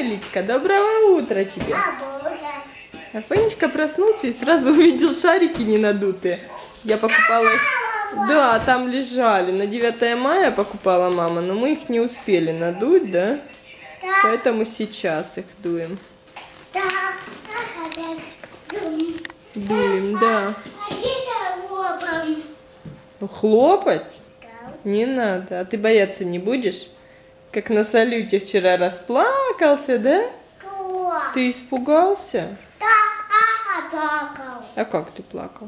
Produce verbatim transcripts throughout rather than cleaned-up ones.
Лилечка? Доброго утра тебе. Афонечка проснулся и сразу увидел шарики ненадутые. Я покупала их. Да, там лежали. На девятое мая покупала мама, но мы их не успели надуть, да? Да. Поэтому сейчас их дуем. Да. Дуем, да. Хлопать? Да. Не надо. А ты бояться не будешь? Как на салюте вчера расплакался, да? Да. Ты испугался? Да, ага, плакал. А как ты плакал?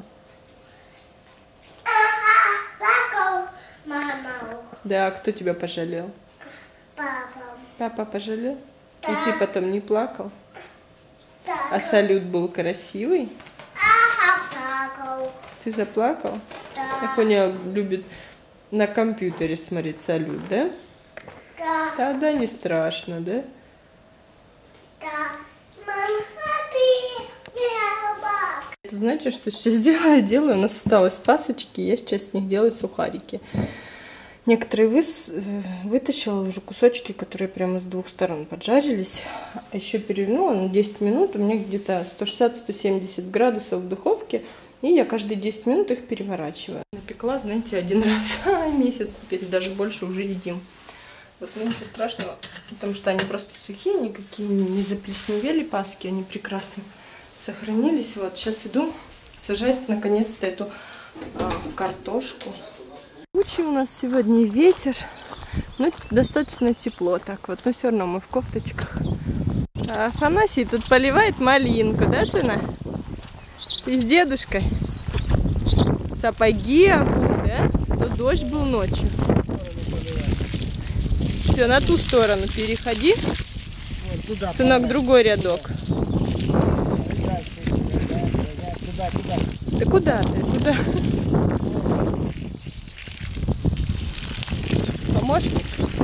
Ага, плакал, мама. Да, кто тебя пожалел? Папа. Папа пожалел? Да. И ты потом не плакал? Да. А салют был красивый? Ага, плакал. Ты заплакал? Да. Афоня любит на компьютере смотреть салют, да? Да. Тогда не страшно, да? Да. Мама, а ты не обак. Знаете, что сейчас делаю? Делаю, у нас осталось пасочки, я сейчас с них делаю сухарики. Некоторые выс... вытащила уже кусочки, которые прямо с двух сторон поджарились. А еще перевернула на десять минут. У меня где-то сто шестьдесят — сто семьдесят градусов в духовке. И я каждые десять минут их переворачиваю. Напекла, знаете, один раз в месяц. Теперь даже больше уже едим. Вот, ну ничего страшного, потому что они просто сухие, никакие не заплесневели паски, они прекрасно сохранились. Вот, сейчас иду сажать наконец-то эту а, картошку. Тучи у нас сегодня, ветер, ну достаточно тепло так вот, но все равно мы в кофточках. А Афанасий тут поливает малинку, да, сына? Ты с дедушкой. Сапоги обул, да? То дождь был ночью. Все, на ту сторону переходи. Вот, туда, сынок, туда. другой рядок. Туда, туда. Ты куда ты? Куда? Помощник?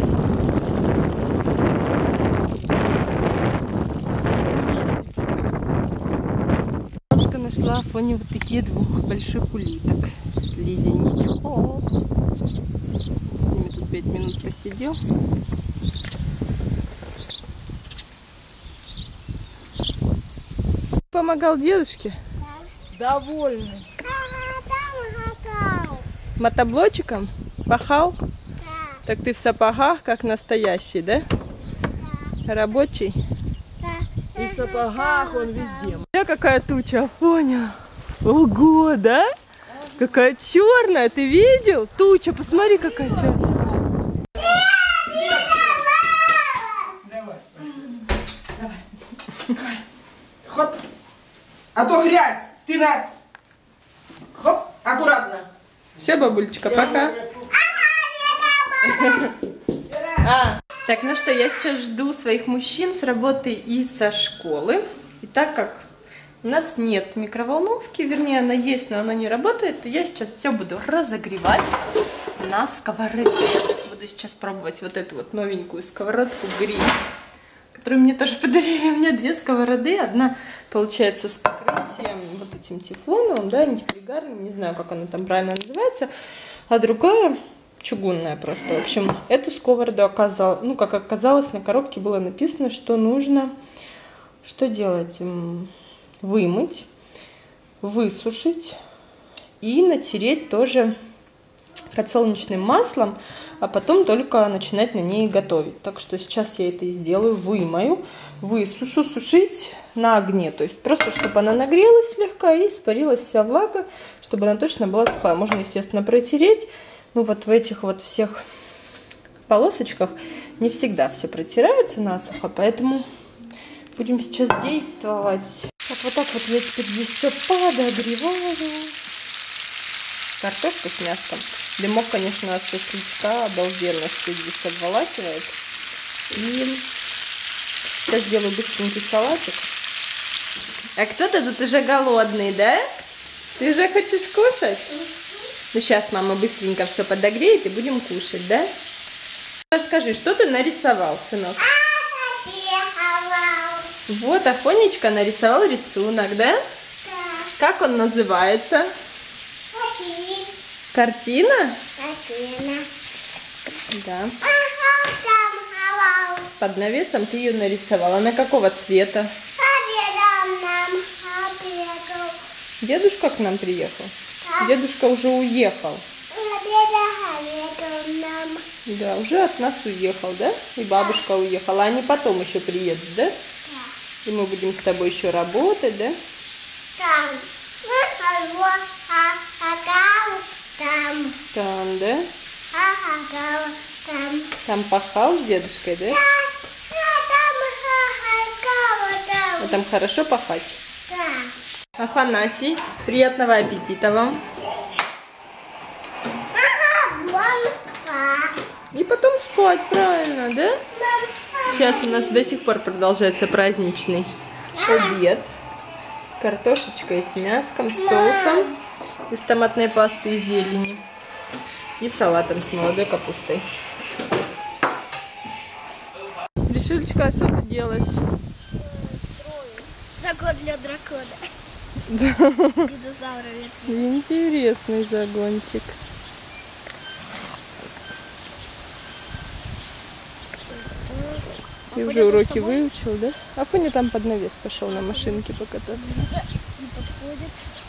Бабушка нашла в фоне вот такие двух больших улиток. Слизенечков. С ними тут пять минут посидел. Помогал дедушке? Довольный. Мотоблочиком? Пахал? Да. Так ты в сапогах, как настоящий, да? Да. Рабочий? Да. И в сапогах он везде. Смотри, какая туча, понял? Ого, да? Какая черная, ты видел? Туча, посмотри, какая черная. Давай. Давай. Хоп. А то грязь. Ты на... Хоп. Аккуратно. Все, бабулечка, пока. А. Так, ну что, я сейчас жду своих мужчин с работы и со школы. И так как у нас нет микроволновки, вернее, она есть, но она не работает, то я сейчас все буду разогревать на сковороде. Буду сейчас пробовать вот эту вот новенькую сковородку гриль, которую мне тоже подарили. У меня две сковороды. Одна, получается, с покрытием вот этим тефлоновым, да, антипригарным, не знаю, как она там правильно называется. А другая чугунная просто. В общем, эту сковороду оказалось, ну, как оказалось, на коробке было написано, что нужно, что делать? Вымыть, высушить и натереть тоже подсолнечным маслом, а потом только начинать на ней готовить. Так что сейчас я это и сделаю, вымою, высушу, сушить на огне. То есть просто, чтобы она нагрелась слегка и испарилась вся влага, чтобы она точно была сухая. Можно, естественно, протереть. Ну вот в этих вот всех полосочках не всегда все протирается насухо, поэтому будем сейчас действовать. Так, вот так вот я теперь здесь все подогреваю. Картошку с мяском. Дымок, конечно, от шашлычка обалденно все здесь обволакивает. И сейчас сделаю быстренький салатик. А кто-то тут уже голодный, да? Ты уже хочешь кушать? Ну, сейчас мама быстренько все подогреет и будем кушать, да? Расскажи, что ты нарисовал, сынок? Вот, Афонечка нарисовал рисунок, да? Да. Как он называется? Картина? Картина. Да. Ага, там халал. под навесом ты ее нарисовала. Она какого цвета? Дедушка к нам приехал? Дедушка уже уехал. Да, уже от нас уехал, да? И бабушка уехала. Они потом еще приедут, да? И мы будем с тобой еще работать, да? Там. Там. Там, да? Там. Там пахал с дедушкой, да? А там хорошо пахать? Да. Афанасий, приятного аппетита вам. И потом спать, правильно, да? Сейчас у нас до сих пор продолжается праздничный обед с картошечкой, с мяском, с соусом, из томатной пасты и зелени, и салатом с молодой капустой. Решилечка, а что ты делаешь? Загон для дракона. Да. Динозавра. Интересный загончик. Ты уже уроки выучил, да? Афоня там под навес пошел на машинке покататься. Не подходит.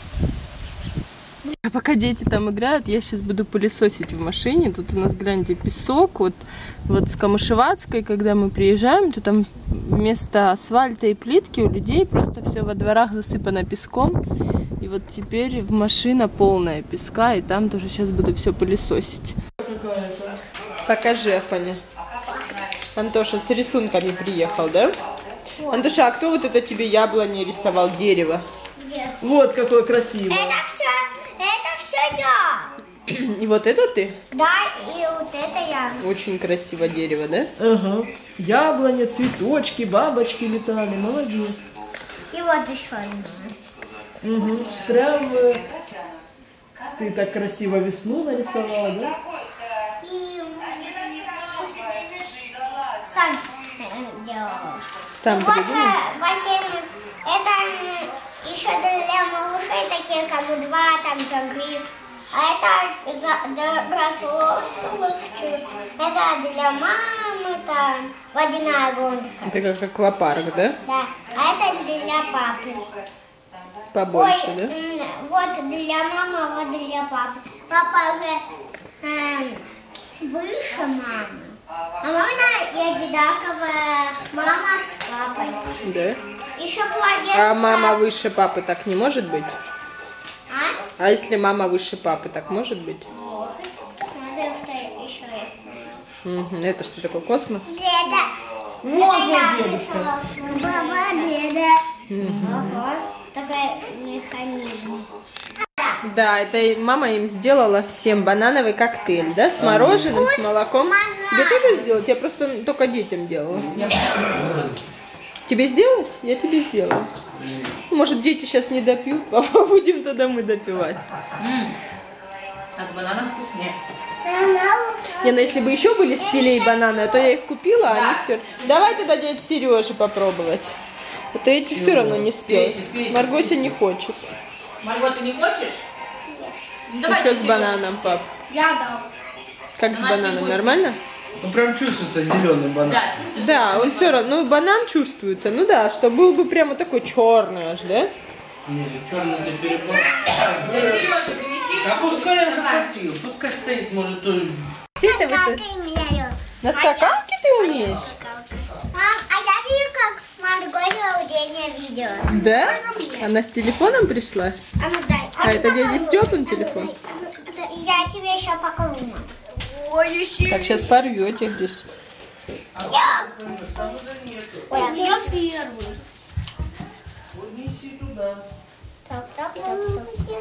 А пока дети там играют, я сейчас буду пылесосить в машине. Тут у нас, гляньте, песок. Вот, вот с Камышеватской, когда мы приезжаем, то там вместо асфальта и плитки у людей просто все во дворах засыпано песком. И вот теперь в машина полная песка, и там тоже сейчас буду все пылесосить. Покажи, Афоня. Антоша с рисунками приехал, да? Антоша, а кто вот это тебе яблони рисовал, дерево? Где? Вот какое красивое. Это все, это все я. И вот это ты? Да, и вот это я. Очень красиво дерево, да? Ага. Яблоня, цветочки, бабочки летали. Молодец. И вот еще одно. Угу. Прям э, ты так красиво весну нарисовала, да? И сам э, делал. Сам Вот придумал? э, бассейн. Это э, еще для малышей, такие как два, там, три. А это за, для взрослых. Это для мамы, там, водяная гонка. Это как аквапарк, да? Да. А это для папы. Побольше, Ой, да? м, вот для мамы, а вот для папы. Папа уже эм, выше мамы. А можно и одинаковая мама с папой. Да. Еще младенца. А мама выше папы так не может быть? А? А если мама выше папы, так может быть? Надо что еще это. Угу. Это что такое, космос? Это, Вот это я дедушка. рисовала свой баба, деда. Ага. Такой механизм. Да, это мама им сделала всем банановый коктейль, да? С мороженым, с молоком. Тебе тоже сделать? Я просто только детям делала. Тебе сделать? Я тебе сделаю. Может, дети сейчас не допьют, а будем тогда мы допивать. А с бананом вкуснее. Не, ну если бы еще были с филе и бананы, то я их купила, а они все... Давай тогда дядя Сережа попробовать. А то эти все равно не спел. Маргося не хочет. Марго, ты не хочешь? Ну, Ну давай что ты, с Сережа. бананом, пап? Я дал. Как с Она ж не бананом? будет. Нормально? Ну прям чувствуется зеленый банан. Да, чувствуешь? Да, он все равно, ну банан чувствуется, ну да, что был бы прямо такой черный аж, да? Не, черный для перебора. Для Сережи принеси. А пускай я уже Давай. хотел. Пускай стоит, может, то... Где ты вот это- На скакалке ты умеешь? Мам, а я вижу, как Марго удение видео. Да? Она с телефоном пришла? А ну дай. А это дядя Степин телефон? Я тебе еще покажу. Ой, еще. Так, сейчас порвете здесь. Я. Ой, а я первый. Неси туда. Так, так, так, так.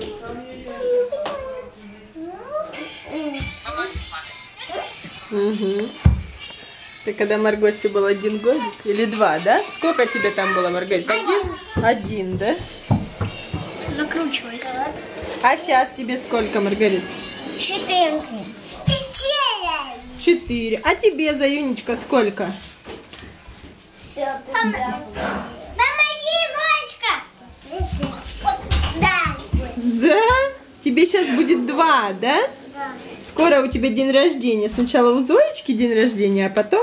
Угу. Ты когда Маргосе был один годик или два, да? Сколько тебе там было, Маргарита? Один? Один, да? Закручивайся. А сейчас тебе сколько, Маргарита? Четыре. Четыре. Четыре. А тебе, Заюнечка, сколько? Все, помоги, Иванечка. Да. Да? Тебе сейчас будет два, да? Да. Скоро у тебя день рождения. Сначала у Зоечки день рождения, а потом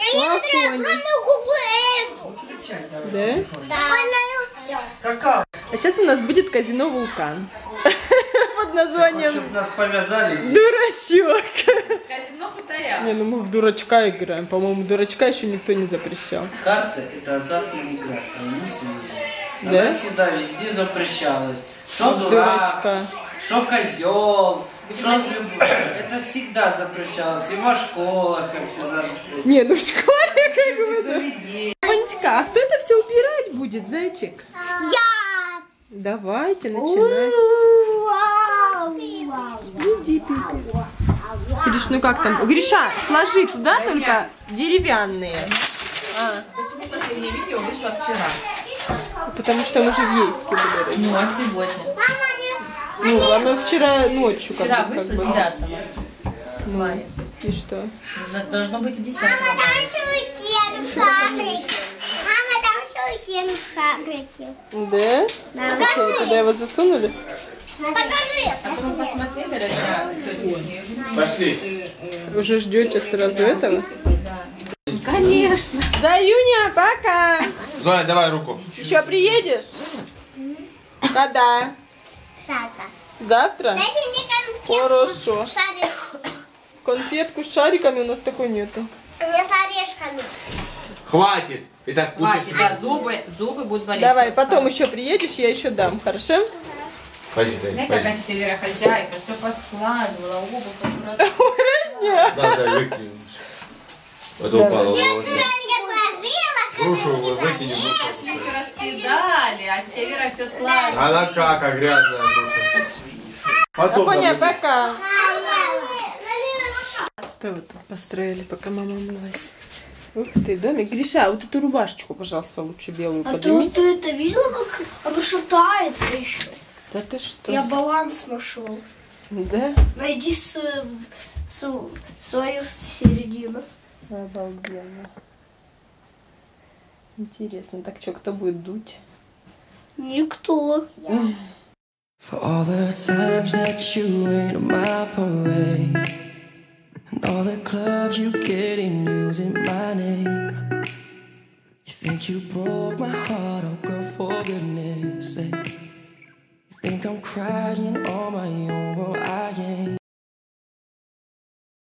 я буду огромную губу Эльзу. Да? Да. Какао. А сейчас у нас будет казино «Вулкан». Под названием Чтобы нас повязали здесь. «Дурачок». Казино хуторя. Не, ну мы в дурачка играем. По-моему, дурачка еще никто не запрещал. Карта – это азартная игра, кому Да? Она всегда везде запрещалась. Что дурак, Дурачка. что козел, что любовь. Это всегда запрещалось. И во школах, как все запрещалось. Не, ну в школе как бы. Заведение. Ванечка, а кто это все убирать будет, зайчик? Я. Давайте, начинай. Вау. Иди, Пипи. Гриш, ну как там? Гриша, сложи туда только деревянные. А, Почему последнее видео вышло вчера? потому что мы же в Ейске были. Ну, а сегодня? Ну, оно вчера ночью как Вчера бы, вышло как бы. девятого мая. И что? Должно быть и десятого Мама, там мая. шурикен в шарике. Мама, там шурикен в шарике. Да? Да. Что, когда его засунули? Покажи. А то мы посмотрели на сегодняшний. Пошли. Уже ждете сразу этого? Конечно. Заюня, пока. Зоя, давай руку. Еще приедешь? Когда? Сака. Завтра? Дайте мне конфетку. Хорошо. С орешками. Конфетку с шариками у нас такой нету. У меня с орешками. Хватит. И так куча Хватит, да, зубы, зубы будут болеть. Давай, потом еще приедешь, я еще дам, хорошо? Подожди, Зай, Знаете, подожди. какая тетя Вера хозяйка, все поскладывала, обувь аккуратно. Да, Зай, выкинешь. Это упало. Я волосы. сложила, Грушу крышки выкинем. повесила. Все раскидали, а тетя Вера все слажет. Она как, а грязная груша. Потом Афоня, там- пока. Что вы тут построили, пока мама мылась? Ух ты, домик. Гриша, а вот эту рубашечку, пожалуйста, лучше белую А ты, подними. ты это видела, как оно шатается еще? Да ты что? Я баланс нашел. Да? Найди с, с- свою середину. Обалденно. Интересно, так что, кто будет дуть? Никто. For all the times that you ain't on my parade, and all the clubs you get in using my name. You think you broke my heart, oh girl, for goodness sake. You think I'm crying on my own, well I ain't.